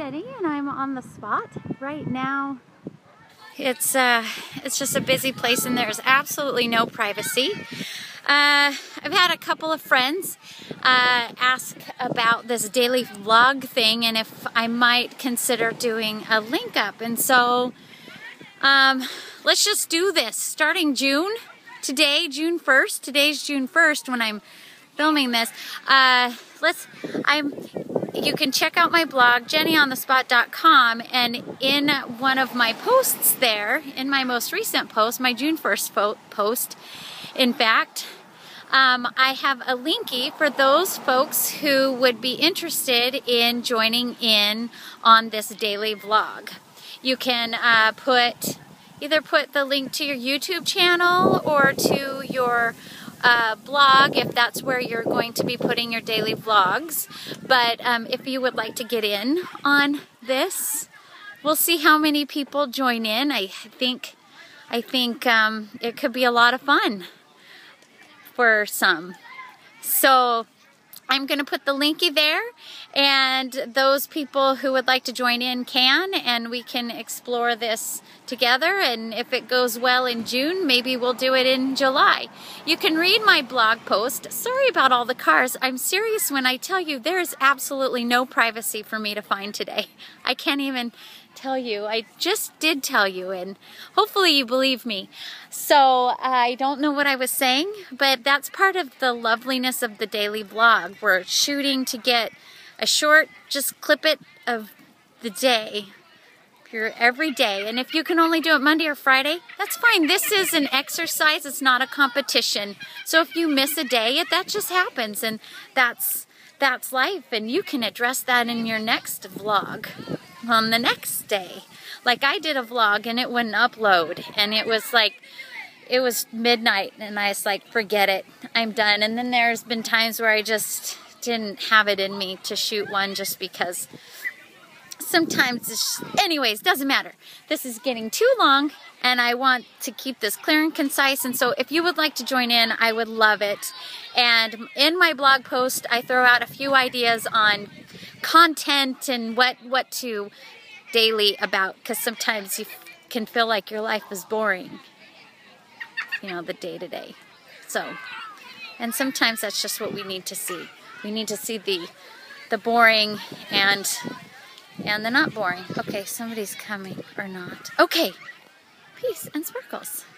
Jenny, and I'm on the spot right now. It's just a busy place, and there's absolutely no privacy. I've had a couple of friends ask about this daily vlog thing, and if I might consider doing a link up. And so let's just do this. Starting June, June 1st. Today's June 1st when I'm filming this. You can check out my blog, jennyonthespot.com, and in one of my posts there, in my most recent post, my June 1st post, in fact, I have a linky for those folks who would be interested in joining in on this daily vlog. You can either put the link to your YouTube channel or to your blog if that's where you're going to be putting your daily vlogs. But if you would like to get in on this, we'll see how many people join in. I think it could be a lot of fun for some. So I'm going to put the linky there, and those people who would like to join in can, and we can explore this together. And if it goes well in June, maybe we'll do it in July. You can read my blog post. Sorry about all the cars. I'm serious when I tell you there is absolutely no privacy for me to find today. I can't even tell you. I just did tell you, and hopefully you believe me. So I don't know what I was saying, but that's part of the loveliness of the daily vlog. We're shooting to get a short, just clip it of the day here every day. And if you can only do it Monday or Friday, that's fine. This is an exercise. It's not a competition. So if you miss a day, that just happens, and that's life. And you can address that in your next vlog on the next day. Like I did a vlog and it wouldn't upload, and it was midnight, and I was like, forget it, I'm done. And then there's been times where I just didn't have it in me to shoot one, just because sometimes anyways, doesn't matter. This is getting too long, and I want to keep this clear and concise. And so if you would like to join in, I would love it. And in my blog post, I throw out a few ideas on content and what to daily about, because sometimes you can feel like your life is boring, you know, the day-to-day. So, and sometimes that's just what we need to see. We need to see the boring and the not boring. Okay, somebody's coming or not. Okay, peace and sparkles.